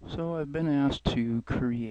So I've been asked to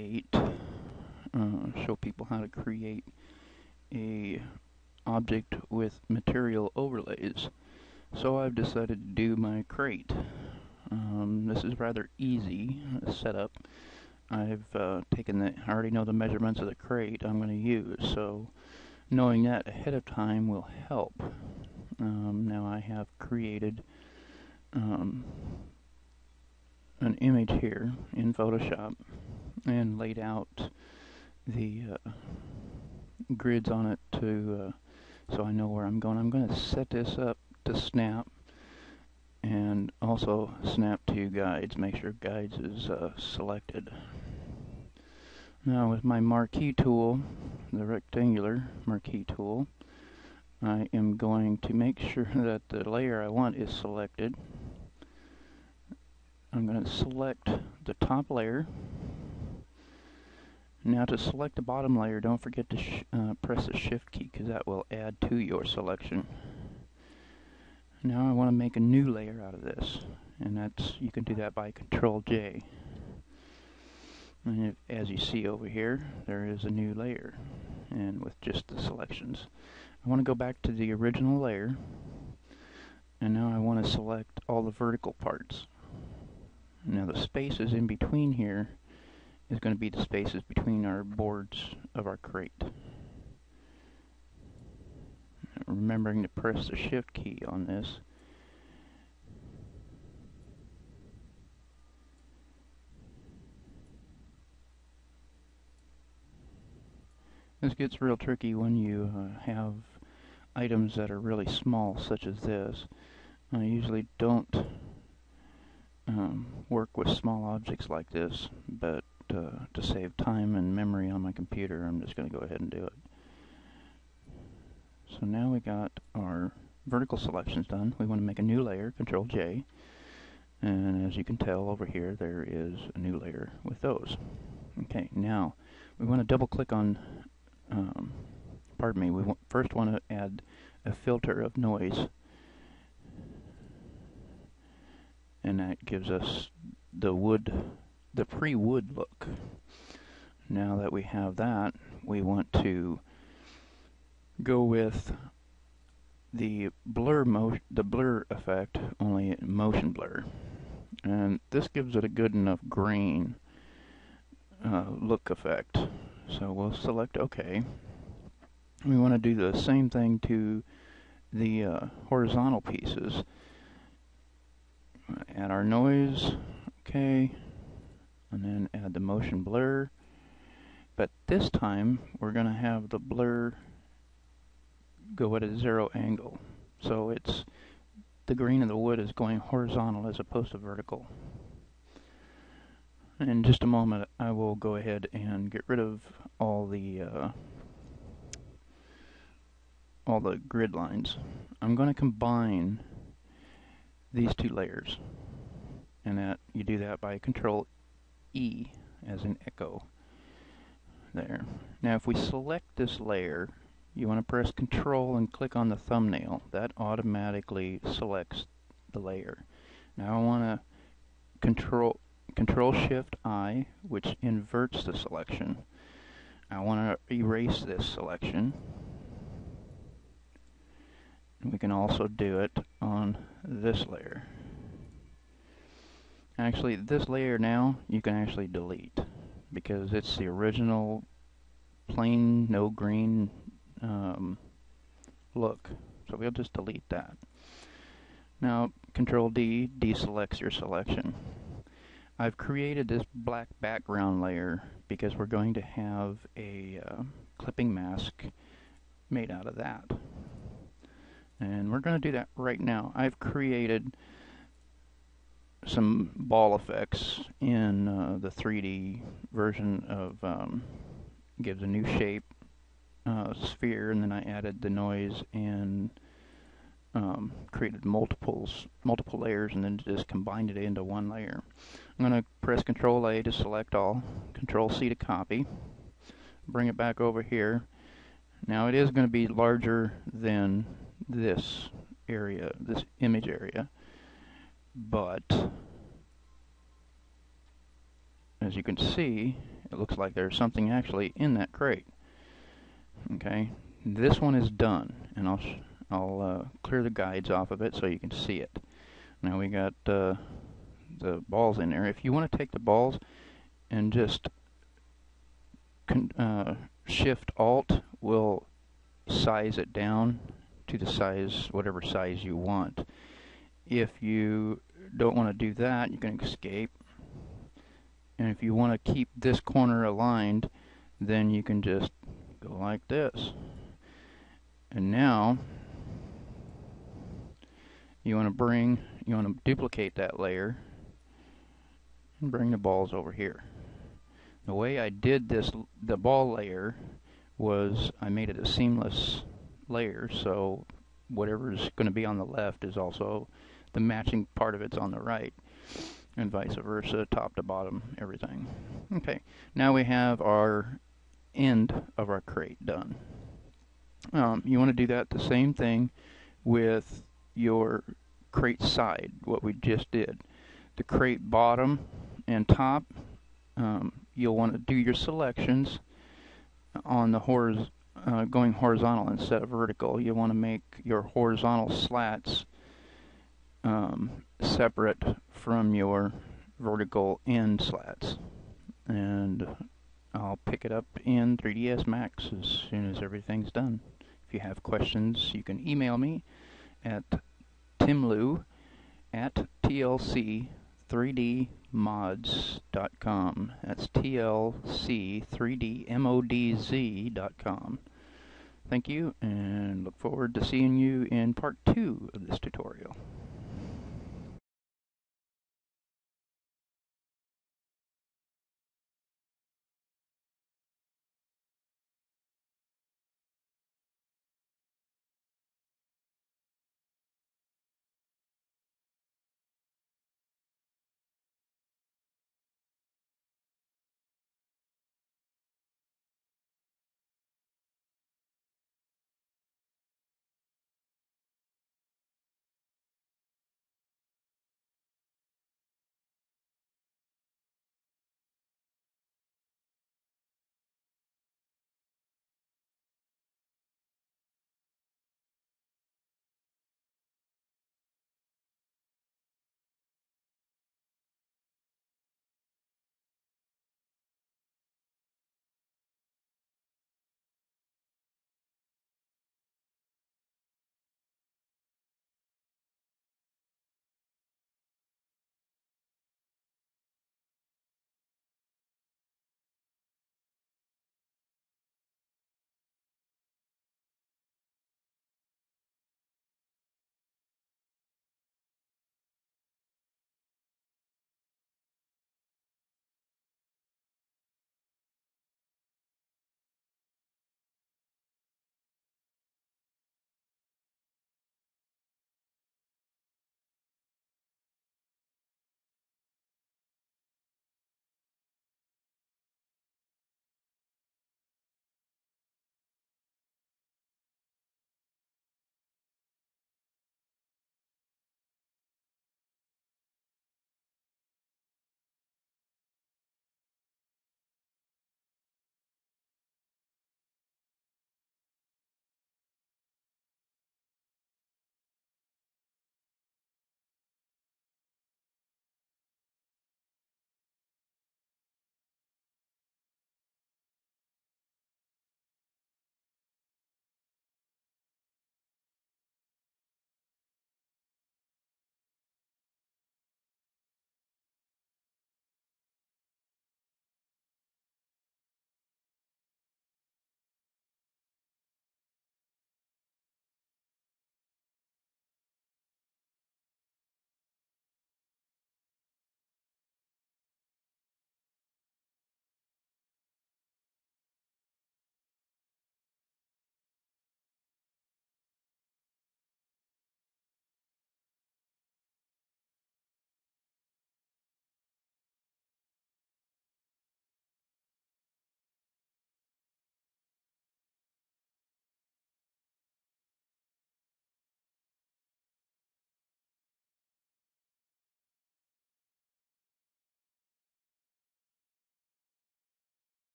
show people how to create a object with material overlays. So I've decided to do my crate. This is rather easy setup. I already know the measurements of the crate I'm going to use, so knowing that ahead of time will help. Now I have created um, an image here in Photoshop and laid out the grids on it so I know where I'm going. I'm going to set this up to snap and also snap to guides. Make sure guides is selected. Now with my marquee tool, the rectangular marquee tool, I am going to make sure that the layer I want is selected. I'm going to select the top layer. Now to select the bottom layer, don't forget to press the shift key because that will add to your selection. Now I want to make a new layer out of this, and you can do that by Control J. And as you see over here, there is a new layer, and with just the selections. I want to go back to the original layer, and now I want to select all the vertical parts. Now the spaces in between here is going to be the spaces between our boards of our crate. Remembering to press the shift key on this. This gets real tricky when you have items that are really small, such as this. I usually don't work with small objects like this, but to save time and memory on my computer, I'm just going to go ahead and do it. So now we got our vertical selections done. We want to make a new layer, Control J, and as you can tell over here, there is a new layer with those. Okay, now we want to double click on, first want to add a filter of noise, and that gives us the pre-wood look. Now that we have that, we want to go with the blur effect, only motion blur, and this gives it a good enough grain look effect. So we'll select OK. We want to do the same thing to the horizontal pieces. Add our noise, OK, and then add the motion blur. But this time we're going to have the blur go at a 0 angle. So the grain of the wood is going horizontal as opposed to vertical. And in just a moment I will go ahead and get rid of all the grid lines. I'm going to combine these two layers, and that you do that by Control E as in echo. There. Now if we select this layer, you want to press Control and click on the thumbnail. That automatically selects the layer. Now I want to Control Shift I, which inverts the selection. I want to erase this selection. And we can also do it on this layer. Actually, this layer now you can actually delete because it's the original plain no green look. So we'll just delete that. Now Control D deselects your selection. I've created this black background layer because we're going to have a clipping mask made out of that. And we're going to do that right now. I've created some ball effects in the 3D version of gives a new shape sphere, and then I added the noise and created multiple layers and then just combined it into one layer. I'm going to press Control A to select all, Control C to copy, bring it back over here. Now it is going to be larger than this area, this image area, but as you can see, it looks like there's something actually in that crate. Okay, this one is done, and I'll clear the guides off of it so you can see it. Now we got the balls in there. If you want to take the balls and just Shift Alt will size it down to the size, whatever size you want. If you don't want to do that, you can escape. And if you want to keep this corner aligned, then you can just go like this. And now you want to duplicate that layer and bring the balls over here. The way I did this, the ball layer, was I made it a seamless layer, so whatever's going to be on the left is also the matching part of it's on the right, and vice versa, top to bottom, everything. Okay, now we have our end of our crate done. You want to do that the same thing with your crate side, what we just did. The crate bottom and top, you'll want to do your selections on the going horizontal instead of vertical. You want to make your horizontal slats separate from your vertical end slats. And I'll pick it up in 3ds Max as soon as everything's done. If you have questions, you can email me at timlu@tlc3dmods.com. That's tlc3dmods.com. Thank you, and look forward to seeing you in part 2 of this tutorial.